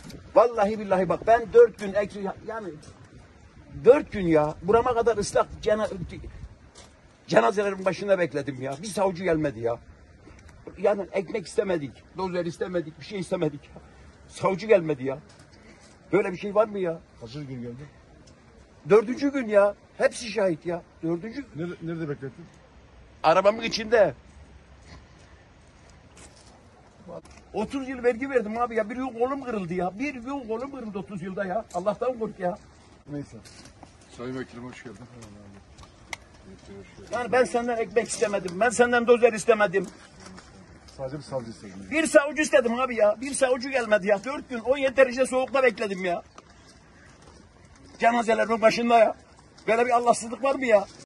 Vallahi billahi bak ben 4 gün yani 4 gün ya burama kadar ıslak cenazelerin başında bekledim ya. Bir savcı gelmedi ya. Yani ekmek istemedik, dozer istemedik, bir şey istemedik ya. Savcı gelmedi ya. Böyle bir şey var mı ya? Kaçıncı gün geldi? 4. gün ya. Hepsi şahit ya. 4. Nerede beklettin? Arabamın içinde. 30 yıl vergi verdim abi ya. Bir gün kolum kırıldı ya. Bir gün kolum kırıldı 30 yılda ya. Allah'tan kork ya. Neyse. Sayın Vekilim hoş geldin. Yani ben senden ekmek istemedim. Ben senden dozer istemedim. Sadece bir savcı istedim. Bir savcı istedim abi ya. Bir savcı gelmedi ya. 4 gün 17 derece soğukta bekledim ya. Cenazelerin başında ya. Böyle bir Allahsızlık var mı ya?